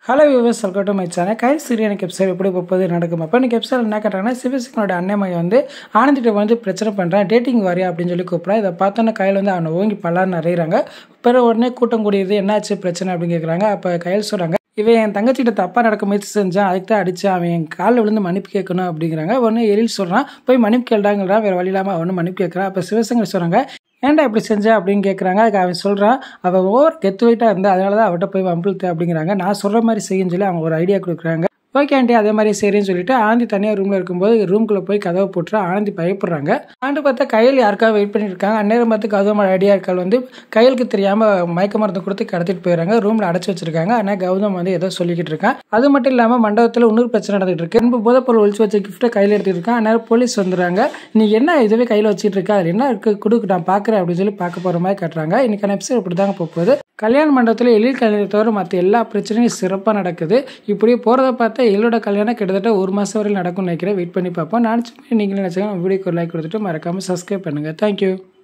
Hello viewers, welcome to my channel. கைல் serial episode எப்படி போகுது நடக்கும். அப்போ எனக்கு எபிசோட் என்ன கேட்டாங்கன்னா, சிவசிங்கனோட அண்ணன் வந்து ஆனந்திட்ட வந்து பிரச்சனை பண்ணுறான், டேட்டிங் வாரியா அப்படின்னு சொல்லி கூப்பிட்றான். இதை பார்த்தோன்னா கையில் வந்து அவனை ஓங்கி பல்லான்னு நிறையிறாங்க. பிறகு உடனே கூட்டம் கூடியது, என்னாச்சு பிரச்சனை அப்படின்னு கேட்குறாங்க. அப்போ கையில் சொல்கிறாங்க, இவன் என் தங்கச்சிட்ட தப்பாக நடக்க முயற்சி செஞ்சான், அதுக்கு தான் அடித்தான், அவன் என் காலில் விழுந்து மன்னிப்பு கேட்கணும் அப்படிங்கிறாங்க. உடனே எழில் சொல்கிறான், போய் மன்னிப்பு கேள்றாங்கிறான். வேறு வழி இல்லாமல் அவனு மன்னிப்பு கேட்குறான். அப்போ சிவசங்கர் சொல்கிறாங்க, ஏன்டா இப்படி செஞ்சா அப்படின்னு கேட்குறாங்க. அதுக்கு அவன் சொல்கிறான், அவள் ஓவர் கெத்து வெயிட்டாக இருந்தா, அதனால தான் அவட்ட போய் வம்பிழுத்த அப்படிங்கிறாங்க. நான் சொல்கிற மாதிரி செய்யுன்னு சொல்லி அவங்க ஒரு ஐடியா கொடுக்குறாங்க. ஓகே ஆண்டி, அதே மாதிரி சரின்னு சொல்லிட்டு ஆனந்தி தனியாக ரூமில் இருக்கும்போது ரூம்குள்ளே போய் கதவை போட்டுறா. ஆனந்தி பயப்படுறாங்க. ஆண்டு பார்த்தா கையில் யாருக்காக வெயிட் பண்ணிட்டு இருக்காங்க. அந்நேரம் பார்த்து கௌதமோட ஐடியா இருக்கால் வந்து கையலுக்கு தெரியாமல் மயக்க மருந்து கொடுத்து கடத்திட்டு போயிடறாங்க. ரூமில் அடைச்சி வச்சிருக்காங்க. ஆனால் கௌதம் வந்து ஏதோ சொல்லிக்கிட்டு இருக்கான். அது மட்டும் இல்லாமல் மண்டபத்தில் இன்னொரு பிரச்சனை நடந்துட்டு இருக்கு. அன்பு போதைப்பொருள் ஒழிச்சு வச்ச கிஃப்ட்டை கையில் எடுத்துட்டு இருக்கான். அந்நேரம் போலீஸ் வந்துடுறாங்க. நீ என்ன இதுவே கையில் வச்சுட்டு இருக்கா, அது என்ன இருக்கு கொடுக்கு, நான் பார்க்குறேன் அப்படின்னு சொல்லி பார்க்க போகிற மாதிரி காட்டுறாங்க. இன்னைக்கான எபிசோட் இப்படி தாங்க போகுது. கல்யாண மண்டபத்தில் எழில் கல்யாணத்தை தவிர மற்ற எல்லா பிரச்சனையும் சிறப்பாக நடக்குது. இப்படியே போகிறத பார்த்தா எழிலோட கல்யாணம் கிட்டத்தட்ட ஒரு மாதம் வரையில் நடக்கும்னு நினைக்கிறேன். வெயிட் பண்ணி பார்ப்போம். நான் நீங்களும் நினச்சிங்க வீடியோக்கு ஒரு லைக் கொடுத்துட்டு மறக்காமல் சப்ஸ்கிரைப் பண்ணுங்கள். தேங்க்யூ.